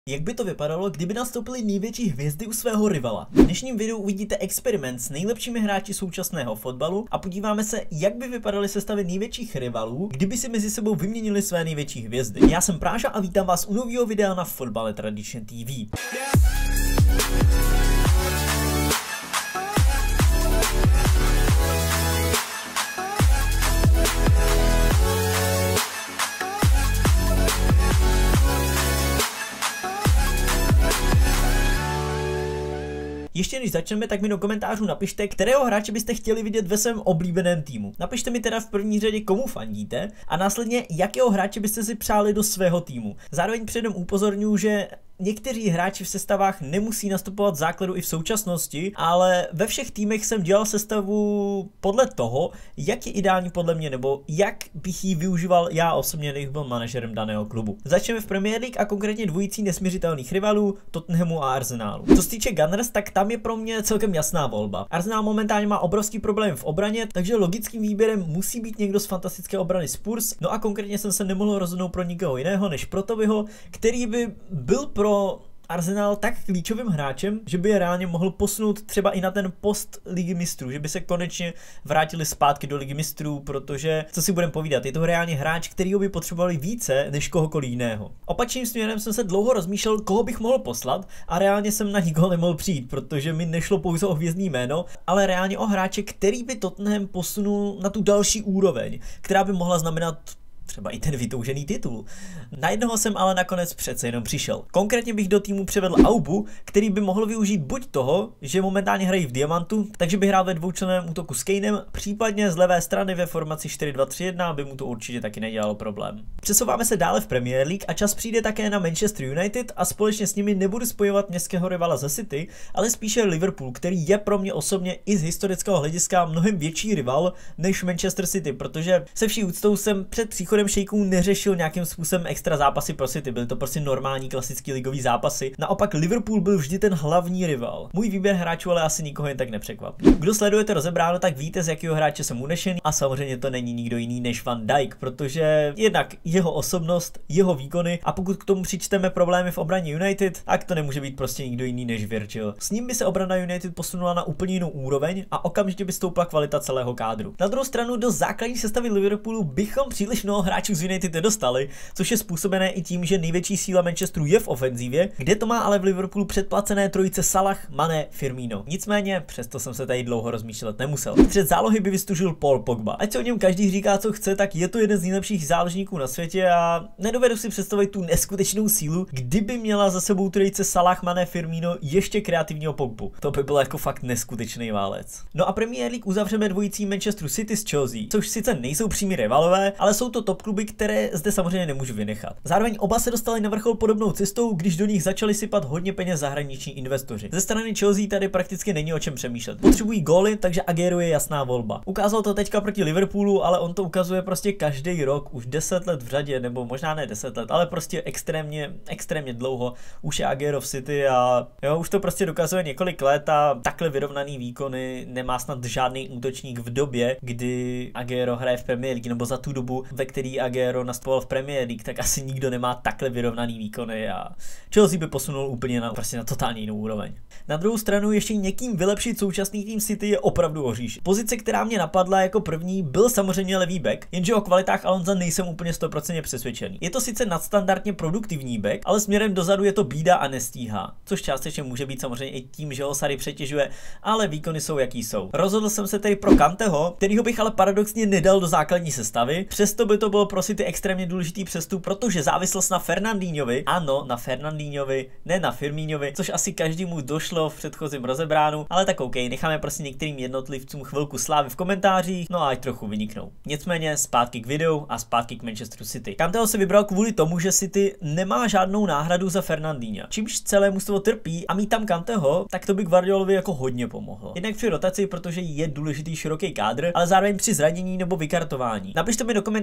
Jak by to vypadalo, kdyby nastoupily největší hvězdy u svého rivala? V dnešním videu uvidíte experiment s nejlepšími hráči současného fotbalu a podíváme se, jak by vypadaly sestavy největších rivalů, kdyby si mezi sebou vyměnili své největší hvězdy. Já jsem Práša a vítám vás u nového videa na Fotbale Tradition TV. Ještě než začneme, tak mi do komentářů napište, kterého hráče byste chtěli vidět ve svém oblíbeném týmu. Napište mi teda v první řadě, komu fandíte a následně, jakého hráče byste si přáli do svého týmu. Zároveň předem upozorňuji, že někteří hráči v sestavách nemusí nastupovat v základu i v současnosti, ale ve všech týmech jsem dělal sestavu podle toho, jak je ideální podle mě, nebo jak bych ji využíval já osobně, když byl manažerem daného klubu. Začneme v Premier League a konkrétně dvojicí nesmiřitelných rivalů Tottenhamu a Arsenalu. Co se týče Gunners, tak tam je pro mě celkem jasná volba. Arsenal momentálně má obrovský problém v obraně, takže logickým výběrem musí být někdo z fantastické obrany Spurs. No a konkrétně jsem se nemohl rozhodnout pro nikoho jiného než pro Tobyho, který by byl pro Arsenal tak klíčovým hráčem, že by je reálně mohl posunout třeba i na ten post Ligy mistrů, že by se konečně vrátili zpátky do Ligy mistrů, protože, co si budeme povídat, je to reálně hráč, kterýho by potřebovali více než kohokoliv jiného. Opačným směrem jsem se dlouho rozmýšlel, koho bych mohl poslat a reálně jsem na nikoho nemohl přijít, protože mi nešlo pouze o hvězdný jméno, ale reálně o hráče, který by Tottenham posunul na tu další úroveň, která by mohla znamenat třeba i ten vytoužený titul. Na jednoho jsem ale nakonec přece jenom přišel. Konkrétně bych do týmu převedl Aubu, který by mohl využít buď toho, že momentálně hrají v Diamantu, takže by hrál ve dvoučlenném útoku s Kanem, případně z levé strany ve formaci 4-2-3-1, aby mu to určitě taky nedělalo problém. Přesouváme se dále v Premier League a čas přijde také na Manchester United a společně s nimi nebudu spojovat městského rivala ze City, ale spíše Liverpool, který je pro mě osobně i z historického hlediska mnohem větší rival než Manchester City, protože se vší úctou jsem před příchodem šejků neřešil nějakým způsobem extra zápasy pro City, byly to prostě normální klasický ligový zápasy. Naopak Liverpool byl vždy ten hlavní rival. Můj výběr hráčů ale asi nikoho jen tak nepřekvapí. Kdo sledujete rozebráno, tak víte, z jakého hráče jsem unešený a samozřejmě to není nikdo jiný než Van Dijk, protože jednak jeho osobnost, jeho výkony a pokud k tomu přičteme problémy v obraně United, tak to nemůže být prostě nikdo jiný než Virgil. S ním by se obrana United posunula na úplně jinou úroveň a okamžitě by stoupla kvalita celého kádru. Na druhou stranu do základní sestavy Liverpoolu bychom příliš mnoho hráčů z United nedostali, což je způsobené i tím, že největší síla Manchesteru je v ofenzívě, kde to má ale v Liverpoolu předplacené trojice Salah, Mané, Firmino. Nicméně, přesto jsem se tady dlouho rozmýšlet nemusel. Před zálohy by vystužil Paul Pogba. Ať se o něm každý říká, co chce, tak je to jeden z nejlepších záložníků na světě a nedovedu si představit tu neskutečnou sílu, kdyby měla za sebou trojice Salah, Mané, Firmino ještě kreativního Pogbu. To by byl jako fakt neskutečný válec. No a Premier League uzavřeme dvojicí Manchesteru City s Chelsea, což sice nejsou přímí rivalové, ale jsou to top kluby, které zde samozřejmě nemůžu vynechat. Zároveň oba se dostali na vrchol podobnou cestou, když do nich začali sypat hodně peněz zahraniční investoři. Ze strany Chelsea tady prakticky není o čem přemýšlet. Potřebují góly, takže Aguero je jasná volba. Ukázal to teďka proti Liverpoolu, ale on to ukazuje prostě každý rok, už 10 let v řadě, nebo možná ne 10 let, ale prostě extrémně dlouho. Už je Aguero v City a jo, už to prostě dokazuje několik let a takhle vyrovnaný výkony nemá snad žádný útočník v době, kdy Aguero hraje v Premier League, nebo za tu dobu, ve který Aguero nastupoval v Premier League, tak asi nikdo nemá takhle vyrovnaný výkony a Chelsea by posunul úplně na totálně jinou úroveň. Na druhou stranu ještě někým vylepšit současný tým City je opravdu oříš. Pozice, která mě napadla jako první, byl samozřejmě levý back, jenže o kvalitách Alonza nejsem úplně 100% přesvědčený. Je to sice nadstandardně produktivní back, ale směrem dozadu je to bída a nestíhá, což částečně může být samozřejmě i tím, že ho Sarri přetěžuje, ale výkony jsou jaký jsou. Rozhodl jsem se tedy pro Kanteho, kterýho bych ale paradoxně nedal do základní sestavy, přesto by to bylo pro City extrémně důležitý přestup, protože závislost na Fernandinhovi, ano, na Fernandinhovi, ne na Firmínovi, což asi každému došlo v předchozím rozebránu, ale tak OK, necháme prostě některým jednotlivcům chvilku slávy v komentářích, no a ať trochu vyniknou. Nicméně zpátky k videu a zpátky k Manchesteru City. Kanteho se vybral kvůli tomu, že City nemá žádnou náhradu za Fernandinha, čímž celé mužstvo trpí a mít tam Kanteho, tak to by Guardiolovi jako hodně pomohlo. Jednak při rotaci, protože je důležitý široký kádr, ale zároveň při zranění nebo vykartování. Napište mi do komentářů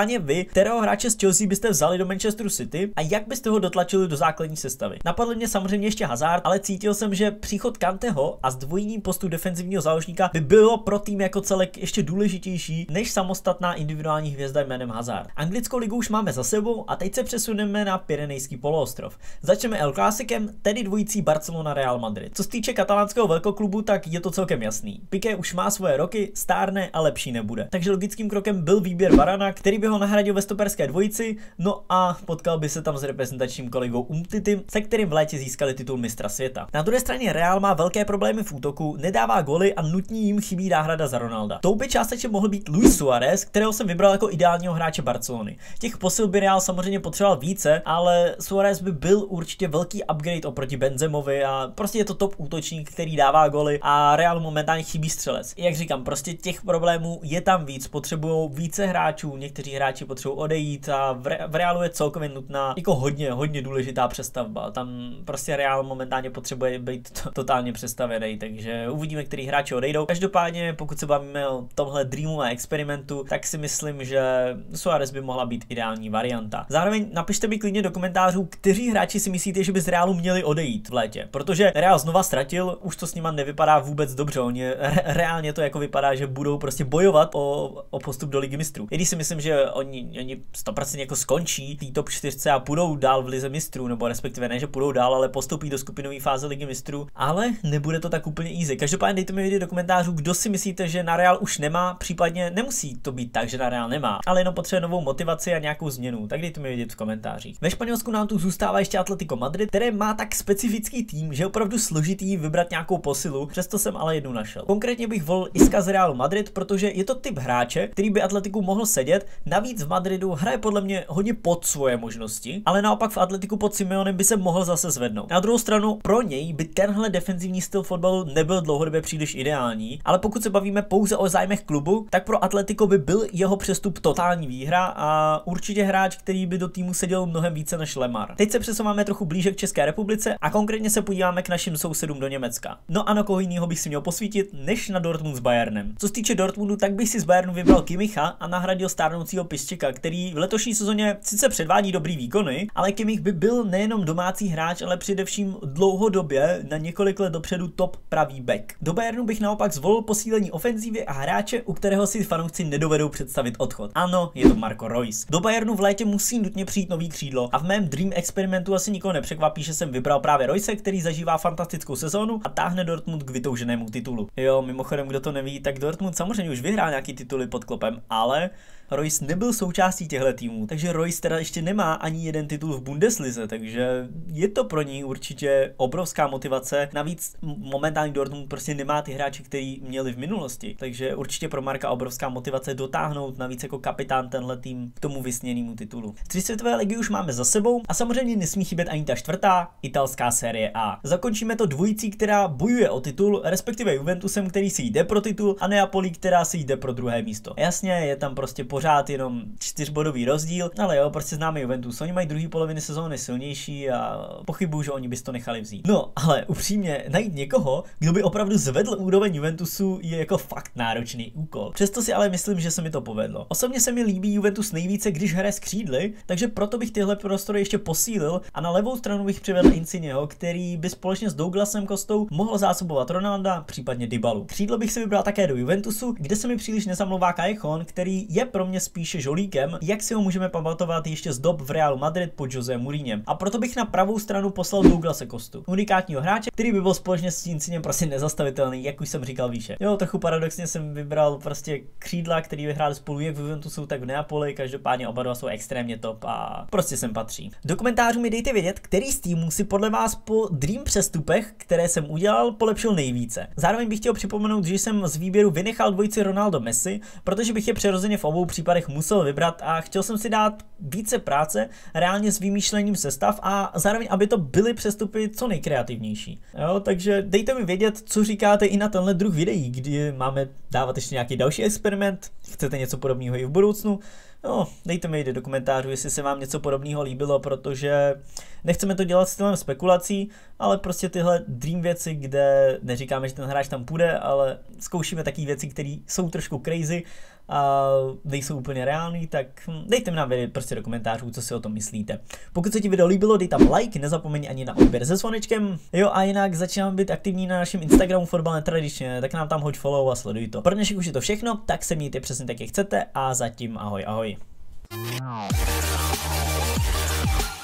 Každopádně vy, kterého hráče z Chelsea byste vzali do Manchesteru City a jak byste ho dotlačili do základní sestavy? Napadl mě samozřejmě ještě Hazard, ale cítil jsem, že příchod Kanteho a zdvojení postu defenzivního záložníka by bylo pro tým jako celek ještě důležitější než samostatná individuální hvězda jménem Hazard. Anglickou ligu už máme za sebou a teď se přesuneme na Pyrenejský poloostrov. Začneme El Clásicem, tedy dvojicí Barcelona Real Madrid. Co se týče katalánského velkoklubu, tak je to celkem jasný. Piqué už má svoje roky, stárne a lepší nebude. Takže logickým krokem byl výběr Varana, který by ho nahradil ve stoperské dvojici, no a potkal by se tam s reprezentačním kolegou Umtitim, se kterým v létě získali titul mistra světa. Na druhé straně Real má velké problémy v útoku, nedává goly a nutně jim chybí náhrada za Ronalda. Tou by částečně mohl být Luis Suárez, kterého jsem vybral jako ideálního hráče Barcelony. Těch posil by Real samozřejmě potřeboval více, ale Suárez by byl určitě velký upgrade oproti Benzemovi a prostě je to top útočník, který dává goly a Real momentálně chybí střelec. Jak říkám, prostě těch problémů je tam víc, potřebují více hráčů, někteří hráči potřebují odejít a v Realu je celkově nutná jako hodně důležitá přestavba. Tam prostě Real momentálně potřebuje být totálně přestavený, takže uvidíme, který hráči odejdou. Každopádně, pokud se bavíme o tomhle dreamu a experimentu, tak si myslím, že Suárez by mohla být ideální varianta. Zároveň napište mi klidně do komentářů, kteří hráči si myslíte, že by z Realu měli odejít v létě, protože Real znova ztratil, už to s nima nevypadá vůbec dobře. Oni reálně to jako vypadá, že budou prostě bojovat o postup do Ligy mistrů. I když si myslím, že oni 100% jako skončí v top 4 a půjdou dál v Lize mistrů, nebo respektive ne, že půjdou dál, ale postoupí do skupinové fáze Ligy mistrů, ale nebude to tak úplně easy. Každopádně dejte mi vědět do komentářů, kdo si myslíte, že na Real už nemá, případně nemusí to být tak, že na Real nemá, ale jenom potřebuje novou motivaci a nějakou změnu. Tak dejte mi vědět v komentářích. Ve Španělsku nám tu zůstává ještě Atletico Madrid, které má tak specifický tým, že je opravdu složitý vybrat nějakou posilu, přesto jsem ale jednu našel. Konkrétně bych volil Iska z Realu Madrid, protože je to typ hráče, který by Atletiku mohl sedět. Navíc v Madridu hraje podle mě hodně pod svoje možnosti, ale naopak v Atletiku pod Simeonem by se mohl zase zvednout. Na druhou stranu pro něj by tenhle defenzivní styl fotbalu nebyl dlouhodobě příliš ideální, ale pokud se bavíme pouze o zájmech klubu, tak pro Atletico by byl jeho přestup totální výhra a určitě hráč, který by do týmu seděl mnohem více než Lemar. Teď se přesouváme trochu blíže k České republice a konkrétně se podíváme k našim sousedům do Německa. No a na koho jiného bych si měl posvítit než na Dortmund s Bayernem. Co se týče Dortmundu, tak bych si z Bayernu vybral Kimmicha a nahradil stárnoucího Piszczeka, který v letošní sezóně sice předvádí dobrý výkony, ale Kimmich by byl nejenom domácí hráč, ale především dlouhodobě na několik let dopředu top pravý back. Do Bayernu bych naopak zvolil posílení ofenzívy a hráče, u kterého si fanoušci nedovedou představit odchod. Ano, je to Marco Reus. Do Bayernu v létě musí nutně přijít nový křídlo a v mém dream experimentu asi nikoho nepřekvapí, že jsem vybral právě Reuse, který zažívá fantastickou sezónu a táhne Dortmund k vytouženému titulu. Jo, mimochodem, kdo to neví, tak Dortmund samozřejmě už vyhrál nějaký tituly pod Kloppem, ale Reus nebyl součástí těchto týmů, takže Reus teda ještě nemá ani jeden titul v Bundeslize, takže je to pro ní určitě obrovská motivace. Navíc momentální Dortmund prostě nemá ty hráče, který měli v minulosti, takže určitě pro Marka obrovská motivace dotáhnout navíc jako kapitán tenhle tým k tomu vysněnému titulu. 3 světové ligy už máme za sebou a samozřejmě nesmí chybět ani ta 4. italská série A. Zakončíme to dvojicí, která bojuje o titul, respektive Juventusem, který si jde pro titul, a Neapolí, která si jde pro druhé místo. Jasně, je tam prostě pořád jenom 4bodový rozdíl, ale jo, prostě známe Juventus. Oni mají druhý poloviny sezóny silnější a pochybuju, že oni bys to nechali vzít. No, ale upřímně najít někoho, kdo by opravdu zvedl úroveň Juventusu, je jako fakt náročný úkol. Přesto si ale myslím, že se mi to povedlo. Osobně se mi líbí Juventus nejvíce, když hraje s křídly, takže proto bych tyhle prostory ještě posílil a na levou stranu bych přivedl Insigneho, který by společně s Douglasem Costou mohl zásobovat Ronalda, případně Dybalu. Křídlo bych si vybral také do Juventusu, kde se mi příliš nezamlouvá Callejon, který je pro mě spíše žolíkem, jak si ho můžeme pamatovat ještě z dob v Realu Madrid pod José Mourinhem. A proto bych na pravou stranu poslal Douglase Costu, unikátního hráče, který by byl společně s Insignem prostě nezastavitelný, jak už jsem říkal výše. Jo, trochu paradoxně jsem vybral prostě křídla, který vyhráli spolu jak v Juventusu, tak v Neapoli, každopádně oba dva jsou extrémně top a prostě sem patří. Do komentářů mi dejte vědět, který z týmů si podle vás po dream přestupech, které jsem udělal, polepšil nejvíce. Zároveň bych chtěl připomenout, že jsem z výběru vynechal dvojici Ronaldo Messi, protože bych je přirozeně v obou případech musel vybrat a chtěl jsem si dát více práce reálně s vymýšlením sestav a zároveň, aby to byly přestupy co nejkreativnější. Jo, takže dejte mi vědět, co říkáte i na tenhle druh videí, kdy máme dávat ještě nějaký další experiment, chcete něco podobného i v budoucnu. No, dejte mi do komentářů, jestli se vám něco podobného líbilo, protože nechceme to dělat stylem spekulací, ale prostě tyhle dream věci, kde neříkáme, že ten hráč tam půjde, ale zkoušíme taky věci, které jsou trošku crazy a nejsou úplně reální, tak dejte mi nám vědět prostě do komentářů, co si o tom myslíte. Pokud se ti video líbilo, dej tam like, nezapomeň ani na odběr se zvonečkem. Jo, a jinak začínám být aktivní na našem Instagramu Fotbal netradičně, tak nám tam hoď follow a sleduj to. Pro dnešek už je to všechno, tak se mějte přesně tak, jak chcete a zatím ahoj ahoj.